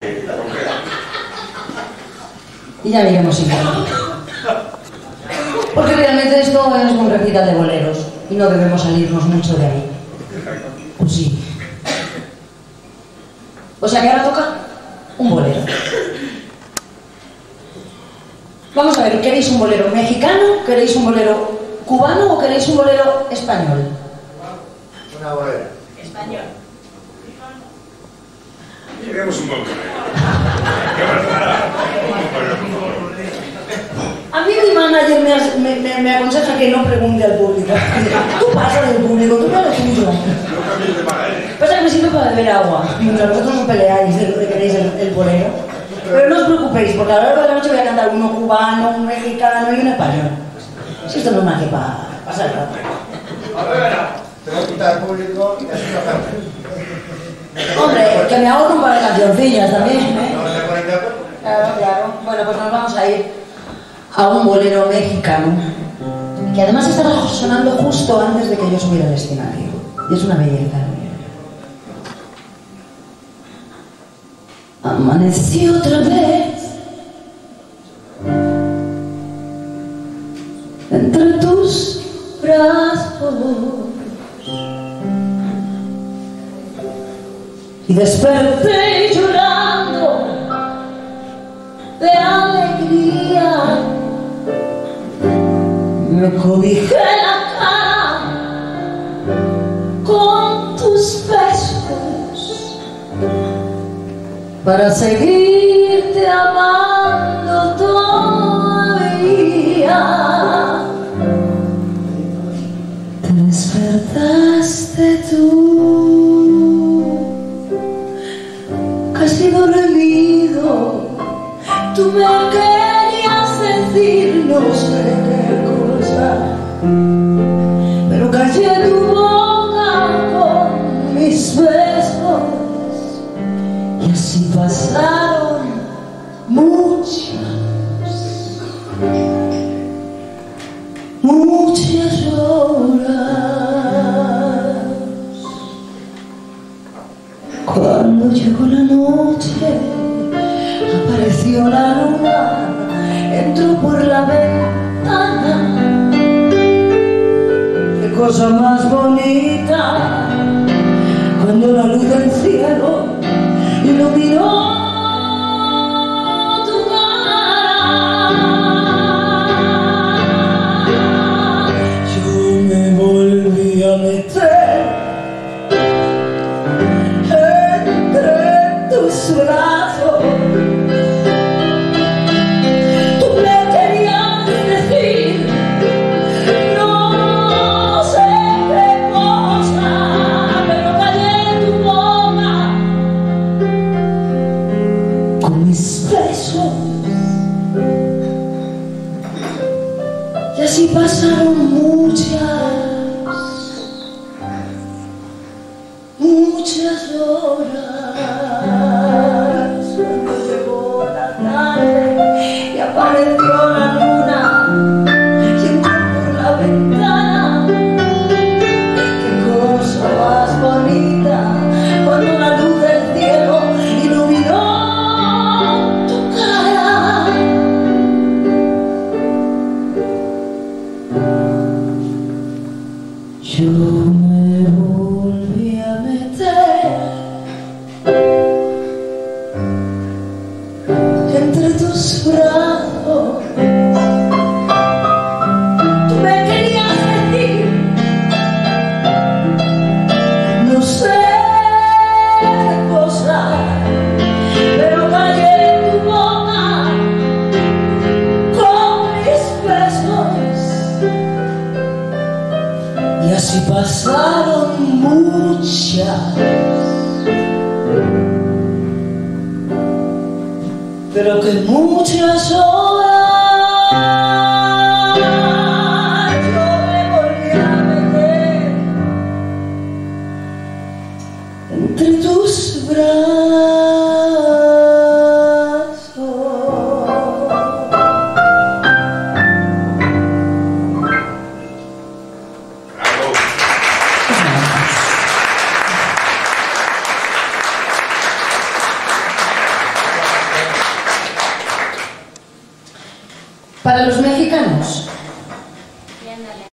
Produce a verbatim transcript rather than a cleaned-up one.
Y ya veremos si no. Porque realmente esto es un recital de boleros y no debemos salirnos mucho de ahí. Pues sí. O sea que ahora toca un bolero. Vamos a ver, ¿queréis un bolero mexicano? ¿Queréis un bolero cubano o queréis un bolero español? Una bolera. Español. Queremos un buen bolero. A mí mi manager me, as- me, me, me aconseja que no pregunte al público. Tú pasas del público, tú no lo tuyo. No cambies de manager. Pasa que me sirve para beber agua, mientras vosotros os peleáis de lo que queréis el, el bolero. Pero no os preocupéis, porque a lo largo de la noche voy a cantar uno cubano, un mexicano y un español. Si esto no es más que para pasar el rato. A ver, te voy a quitar al público y así no. Hombre, que me ahorro un par de cancioncillas también, ¿eh? ¿No se ponen de acuerdo? Claro, claro. Bueno, pues nos vamos a ir a un bolero mexicano, que además está sonando justo antes de que yo subiera al escenario. Y es una belleza. Amanecí otra vez entre tus brazos y desperté llorando de alegría. Me cobijé la cara con tus besos para seguirte amando todavía. Te despertaste tú, casi dormido. Tú me querías decir no sé qué cosa, pero callé tu boca con mis besos. Y así pasaron muchas, muchas horas. Cuando llegó la noche, apareció la luna, entró por la ventana. Qué cosa más bonita cuando la luz del cielo iluminó tu cara. Yo me volví a meter entre tus brazos. Tú me querías decir no sé qué cosa, pero callé tu boca con mis besos. Y así pasaron muchas, muchas horas. Cuando llegó la tarde y apareció la luna y entró por la ventana. Qué cosa más bonita cuando la luz del cielo iluminó tu cara. Yo me volví a meter entre tus brazos. Tú me querías decir no sé qué cosa, pero callé tu boca con mis besos. Y así pasaron muchas, pero que muchas horas yo me volví a meter entre tus brazos. Bravo. Para los mexicanos,